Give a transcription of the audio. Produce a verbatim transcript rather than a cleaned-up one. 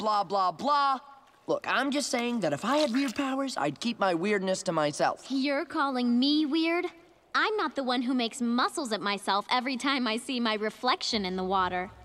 blah, blah, blah. Look, I'm just saying that if I had weird powers, I'd keep my weirdness to myself. You're calling me weird? I'm not the one who makes muscles at myself every time I see my reflection in the water.